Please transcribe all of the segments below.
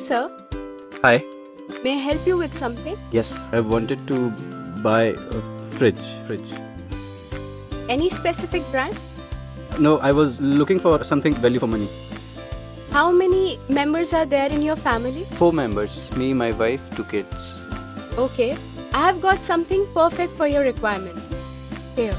sir. Hi. May I help you with something? Yes, I wanted to buy a fridge. Any specific brand? No, I was looking for something value for money. How many members are there in your family? 4 members, me, my wife, 2 kids. Okay, I have got something perfect for your requirements. Here.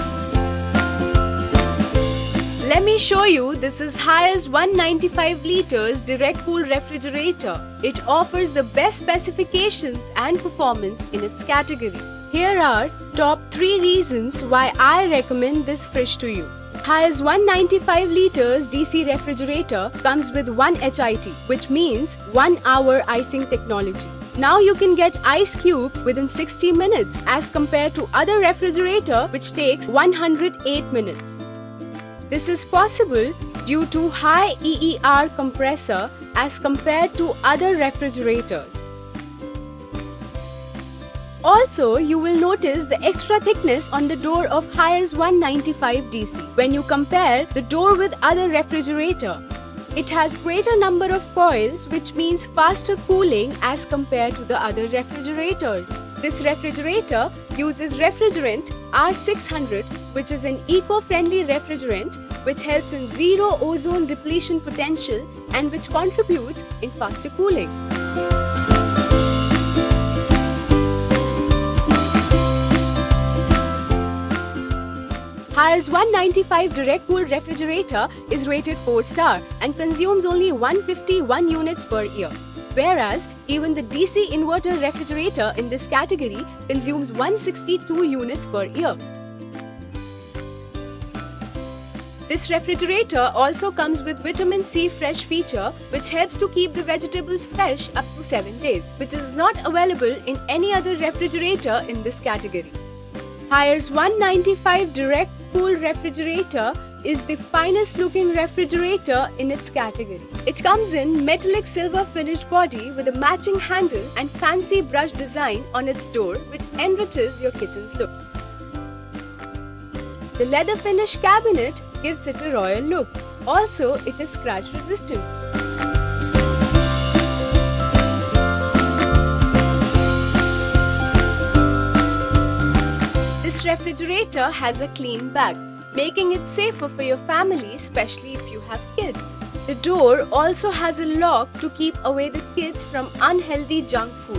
Let me show you. This is Haier's 195 liters direct cool refrigerator. It offers the best specifications and performance in its category. Here are top 3 reasons why I recommend this fridge to you. Haier's 195 liters DC refrigerator comes with 1 HIT, which means 1 hour icing technology. Now you can get ice cubes within 60 minutes as compared to other refrigerator which takes 108 minutes. This is possible due to high EER compressor as compared to other refrigerators. Also, you will notice the extra thickness on the door of Haier's 195 DC when you compare the door with other refrigerator. It has greater number of coils, which means faster cooling as compared to the other refrigerators. This refrigerator uses refrigerant R600, which is an eco-friendly refrigerant which helps in zero ozone depletion potential and which contributes in faster cooling. Haier's 195 direct cool refrigerator is rated 4-star and consumes only 151 units per year, whereas even the DC inverter refrigerator in this category consumes 162 units per year. This refrigerator also comes with vitamin C fresh feature, which helps to keep the vegetables fresh up to 7 days, which is not available in any other refrigerator in this category. Haier's 195 direct cool refrigerator is the finest looking refrigerator in its category. It comes in metallic silver finished body with a matching handle and fancy brush design on its door, which enriches your kitchen's look. The leather finish cabinet gives it a royal look. Also, it is scratch resistant. This refrigerator has a clean back, making it safer for your family, especially if you have kids. The door also has a lock to keep away the kids from unhealthy junk food.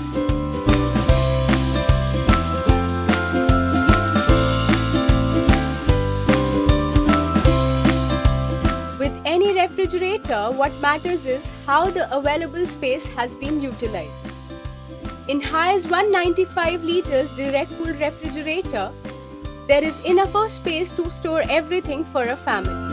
With any refrigerator, what matters is how the available space has been utilized. In Haier's 195 liters direct cool refrigerator, there is enough of space to store everything for a family.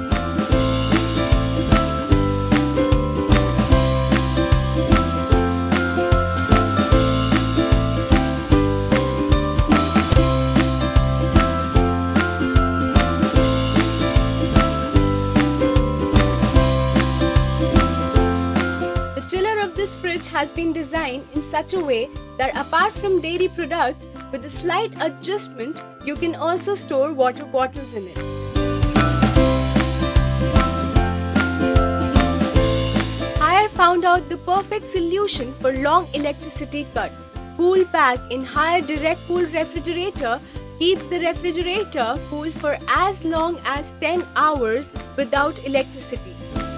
This fridge has been designed in such a way that apart from dairy products, with a slight adjustment, you can also store water bottles in it. Haier found out the perfect solution for long electricity cut. Cool Pack in Haier direct cool refrigerator keeps the refrigerator cool for as long as 10 hours without electricity.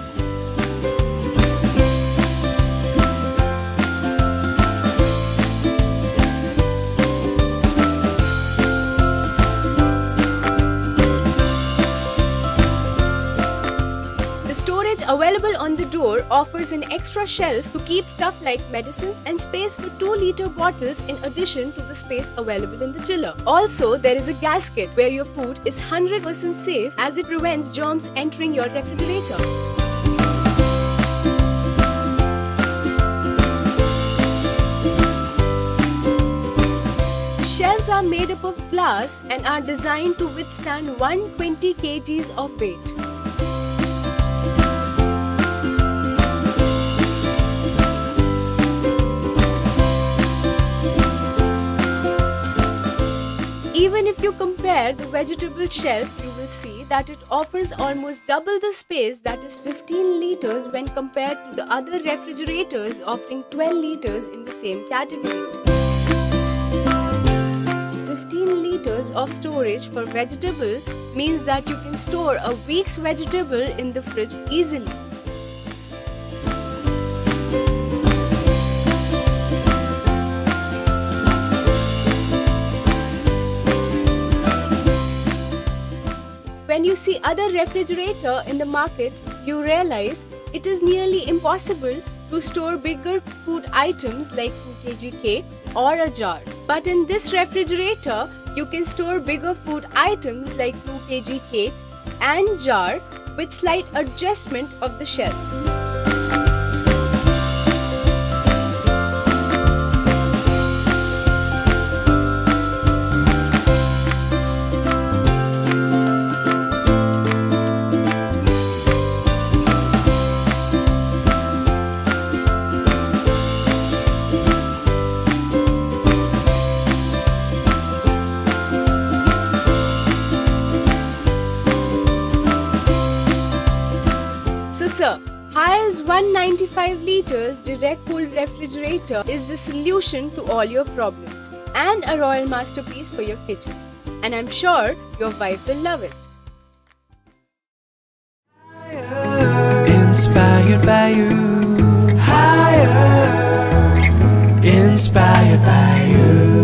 Available on the door offers an extra shelf to keep stuff like medicines and space for 2-liter bottles in addition to the space available in the chiller. Also, there is a gasket where your food is 100% safe as it prevents germs entering your refrigerator. The shelves are made up of glass and are designed to withstand 120 kgs of weight. Even if you compare the vegetable shelf, you will see that it offers almost double the space, that is 15 liters, when compared to the other refrigerators offering 12 liters in the same category. 15 liters of storage for vegetable means that you can store a week's vegetable in the fridge easily. When you see other refrigerator in the market, you realize it is nearly impossible to store bigger food items like 2 kg cake or a jar. But in this refrigerator, you can store bigger food items like 2 kg cake and jar with slight adjustment of the shelves. So sir, Haier's 195 liters direct cooled refrigerator is the solution to all your problems and a royal masterpiece for your kitchen. And I'm sure your wife will love it. Inspired by you. Higher. Inspired by you.